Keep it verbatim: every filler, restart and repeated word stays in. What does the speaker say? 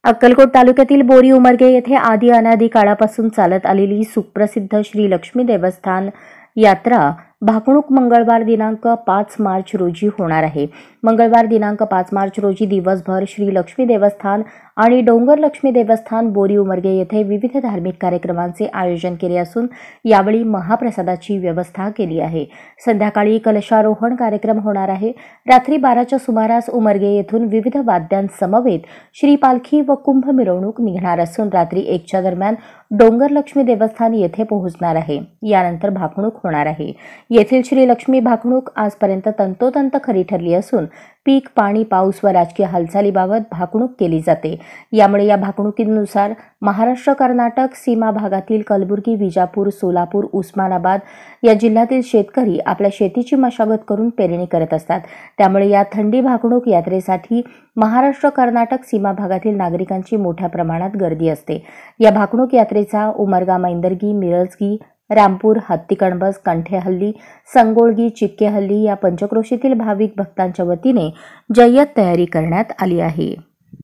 अक्कलकोट तालुक्यातील बोरी उमरगे येथे आदी अनादी काळापासून चालत आलेली सुप्रसिद्ध श्री लक्ष्मी देवस्थान यात्रा भाकणूक मंगळवार दिनांक पाच मार्च रोजी होणार आहे। मंगळवार दिनांक पाच मार्च रोजी दिवसभर श्री लक्ष्मी देवस्थान आणि डोंगर लक्ष्मी देवस्थान बोरी उमरगे येथे विविध धार्मिक कार्यक्रमांचे आयोजन केले असून यावेळी महाप्रसादाची व्यवस्था केली आहे। संध्याकाळी कलशारोहण कार्यक्रम होणार आहे। रात्री बाराच्या सुमारास उमरगे येथून विविध वाद्यांसमवेत श्री पालखी व कुंभ मिरवणूक निघणार असून रात्री एकच्या दरम्यान डोंगर लक्ष्मी देवस्थान येथे पोहोचणार आहे। यानंतर भाकणूक होणार आहे। येथील श्री लक्ष्मी भाकणूक आजपर्यंत तंतोतंत खरी ठरली असून पीक, पाणी, पाऊस व राजकीय हालचालीबाबत भाकणूक केली जाते। यामुळे या भाकणुकीनुसार महाराष्ट्र कर्नाटक सीमा भागातील कलबुर्गी, विजापूर, सोलापूर, उस्मानाबाद या जिल्ह्यातील शेतकरी आपल्या शेतीची मशागत करून पेरणी करत असतात। त्यामुळे या थंडी भाकणूक यात्रेसाठी महाराष्ट्र कर्नाटक सीमा भागातील नागरिकांची मोठ्या प्रमाणात गर्दी असते। या भाकणूक यात्रेचा उमरगा, मैंदर्गी, मिरजगी, रामपूर, हत्तीकणबस, कंठेहल्ली, संगोळगी, चिक्केहल्ली या पंचक्रोशीतील भाविक भक्तांच्या वतीने जय्यत तयारी करण्यात आली आहे।